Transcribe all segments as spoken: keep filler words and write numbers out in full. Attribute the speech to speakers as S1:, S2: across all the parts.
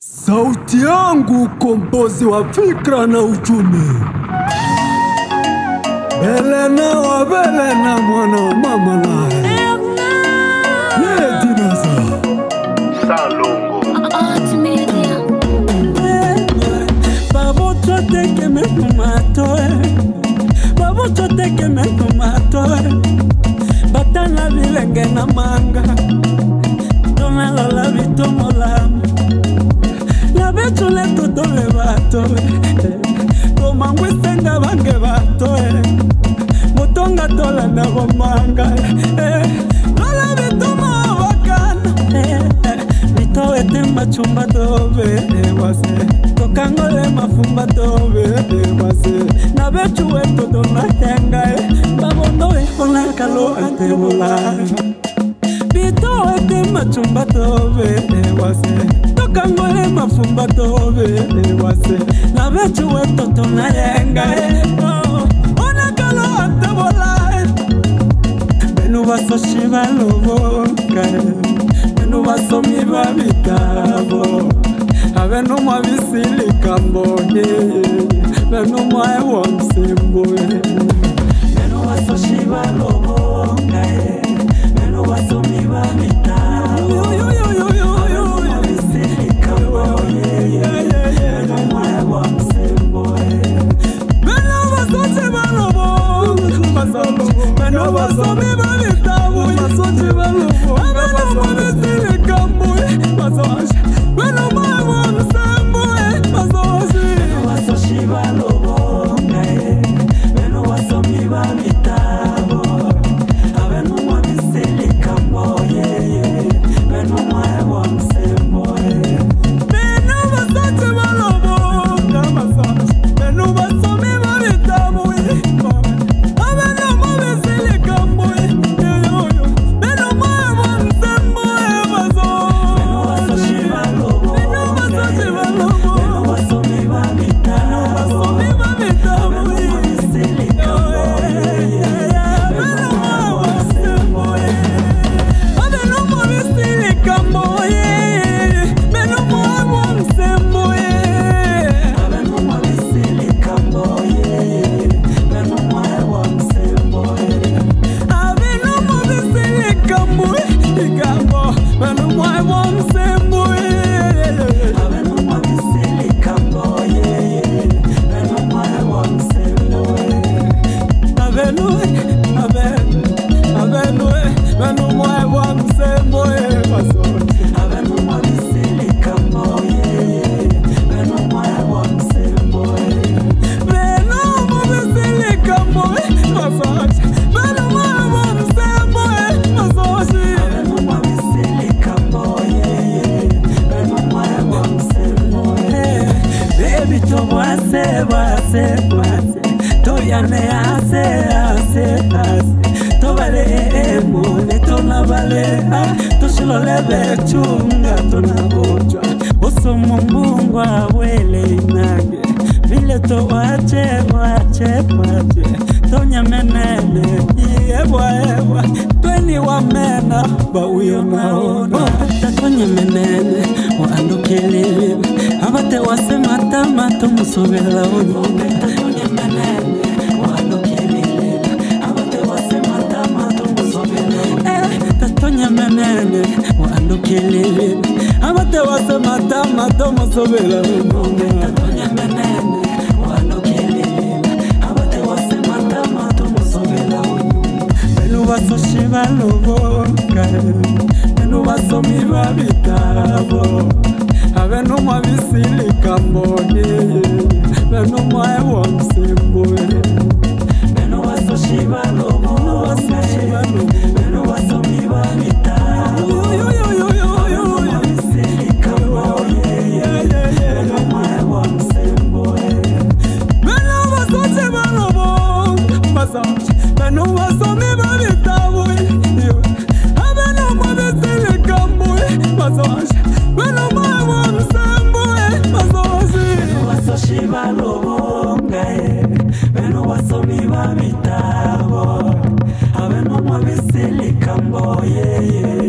S1: Sauti yangu, kombozi wa fikra na uchumi. Belena wa Belena, mwana wa mama nae. Ye dinaza
S2: Salongo
S3: Art Media.
S4: Babo chote que me tomato, babo chote que me tomato. Batana vilenge na manga, dona la la vito molam. La becho le todo le bato, toma muestenga bange bato, motonga tola na manga. La vito mo bacana, vito ete machumba dobe wase, tokangole mafumba dobe wase. Na becho le todo na tenga, babondo e con la calo ante volar. Vito ete machumba dobe wase, tokangole mafumba dobe wase. Na becho le todo na tenga, ona calo ante volar. Benu vaso shiva lobo kae, benu vaso mi babitabo. Benu mwa visili kamboge, benu mwa ewa msemboe. Benu vaso shiva lobo kae, benu vaso mi babitabo. Yo yo yo yo yo yo, benu mwa visili kamboge, benu mwa ewa msemboe. Benu vaso shiva lobo, benu vaso mi babitabo. Vaso shiva lobo, benu mwa visili kamboge, vaso. Benu mwa ewa msemboe, vaso. Benu vaso shiva lobo kae, benu vaso mi babitabo. Benu mwa visili kamboge, benu mwa ewa msemboe. Benu vaso shiva lobo, benu vaso mi babitabo. Benu mwa visili kamboge, benu mwa ewa msemboe, vaso. Benu vaso shiva lobo, benu vaso shiva lobo, benu vaso mi babitabo. Benu vaso mi babitabo, benu mwa visili kamboge, benu mwa ewa msemboe. Benu mwa visili kamboge, benu mwa ewa msemboe. Benu mwa visili kamboge, benu mwa ewa msemboe. Benu mwa visili kamboge, ikambo, benu mwa ewa msemboe. Benu mwa visili kamboge, benu mwa ewa msemboe. Benu, benu, benu, benu mwa ewa msemboe, vaso. Benu mwa visili kamboge, benu mwa ewa msemboe. Benu mwa visili kamboge, vaso. Benu mwa ewa msemboe, vaso. Benu mwa visili kamboge, benu mwa ewa msemboe. Baby to wase wase wase, to yane ase ase ase, to vale emone to na vale, to shilole bechunga to na bochwa. Oso mumbungwa wele inage, vile to wache wache wache, to nyamenene yebwa yebwa, tweni wamena ba uyo naona. To nyamenene wa andokelele, abate wase mata mata musobela ono. To nyamenene wa andokelele, abate wase mata mata musobela ono. Eh, to nyamenene wa andokelele, abate wase mata mata musobela ono. To nyamenene wa andokelele, abate wase mata mata musobela ono. Benu vaso shiva lobo kae, benu vaso mi babitabo. Benu mwa visili kamboge, benu mwa ewa msemboe. Benu vaso shiva lobo, benu vaso shiva lobo, benu vaso mi babitabo. Yo yo yo yo yo yo, benu mwa visili kamboge, benu mwa ewa msemboe. Benu vaso shiva lobo, vaso. Benu vaso mi babitabo. Benu mwa visili kamboge, vaso. Benu mwa ewa msemboe, vaso. Benu vaso shiva lobo ngae, benu vaso mi babitabo. Benu mwa visili kamboge.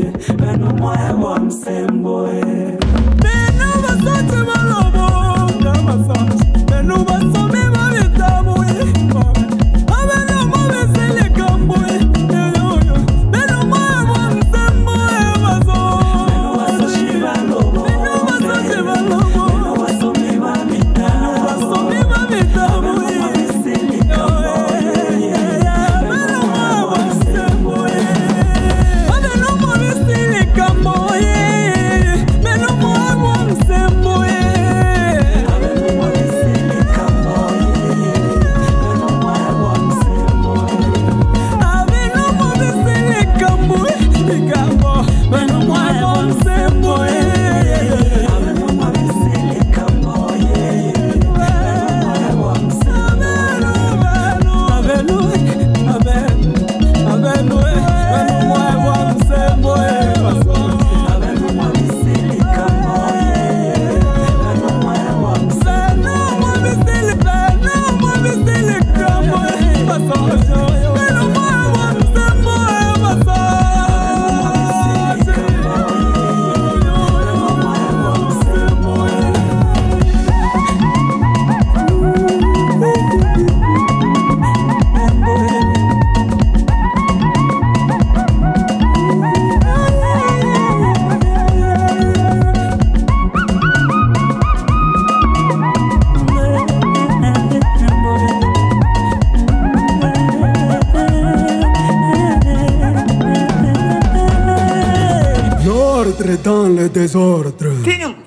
S1: dans le désordre.
S3: Tim